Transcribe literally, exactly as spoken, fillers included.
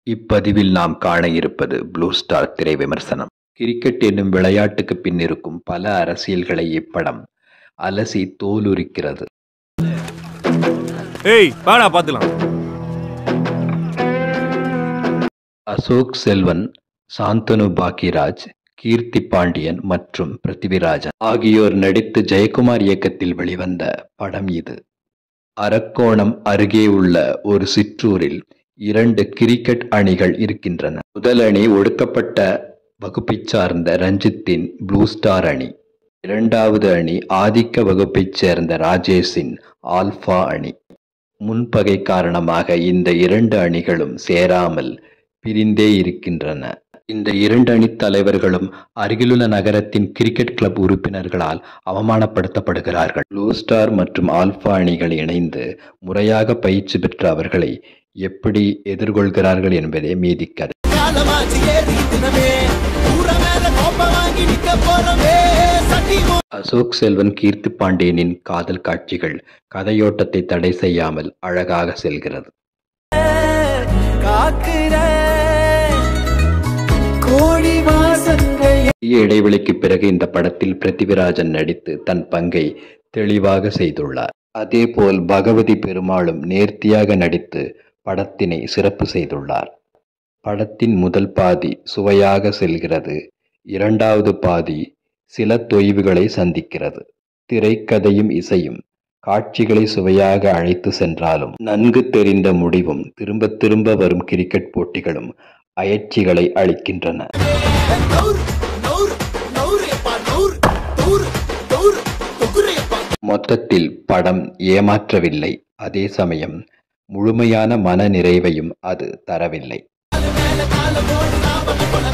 இப்பதிவில் நாம் காண இருப்பது ப்ளூ ஸ்டார் திரை விமர்சனம். கிரிக்கெட் என்னும் விளையாட்டுக்கு பின் இருக்கும் பல அரசியல்களை இப்படம் அலசி தோலுரிக்கிறது. அசோக் செல்வன், சாந்தனு பாக்கியராஜ், கீர்த்தி பாண்டியன் மற்றும் பிருத்திவிராஜன் ஆகியோர் நடித்து ஜெயக்குமார் இயக்கத்தில் வெளிவந்த படம் இது. அரக்கோணம் அருகே உள்ள ஒரு சிற்றூரில் இரண்டு கிரிக்கெட் அணிகள் இருக்கின்றன. முதல் அணி ஒடுக்கப்பட்ட வகுப்பை சார்ந்த ரஞ்சித்தின் ப்ளூ ஸ்டார் அணி. இரண்டாவது அணி ஆதிக்க வகுப்பைச் சேர்ந்த ராஜேஷின் ஆல்பா அணி. முன்பகை காரணமாக இந்த இரண்டு அணிகளும் சேராமல் பிரிந்தே இருக்கின்றன. இந்த இரண்டு அணி தலைவர்களும் அருகிலுள்ள நகரத்தின் கிரிக்கெட் கிளப் உறுப்பினர்களால் அவமானப்படுத்தப்படுகிறார்கள். ப்ளூ ஸ்டார் மற்றும் ஆல்பா அணிகள் இணைந்து முறையாக பயிற்சி பெற்ற அவர்களை எப்படி எதிர்கொள்கிறார்கள் என்பதே மீதி கதை. அசோக் செல்வன் கீர்த்தி பாண்டியனின் காதல் காட்சிகள் கதையோட்டத்தை தடை செய்யாமல் அழகாக செல்கிறது. இடைவெளிக்கு பிறகு இந்த படத்தில் பிருத்திவிராஜன் நடித்து தன் பங்கை தெளிவாக செய்துள்ளார். அதேபோல் பகவதி பெருமாளும் நேர்த்தியாக நடித்து படத்தினை சிறப்பு செய்துள்ளார். படத்தின் முதல் பாதி சுவையாக செல்கிறது. இரண்டாவது பாதி சில தொய்வுகளை சந்திக்கிறது. திரைக்கதையும் இசையும் காட்சிகளை சுவையாக அழைத்து சென்றாலும் நன்கு தெரிந்த முடிவும் திரும்ப திரும்ப வரும் கிரிக்கெட் போட்டிகளும் அயற்சிகளை அளிக்கின்றன. மொத்தத்தில் படம் ஏமாற்றவில்லை. அதே சமயம் முழுமையான மன நிறைவையும் அது தரவில்லை.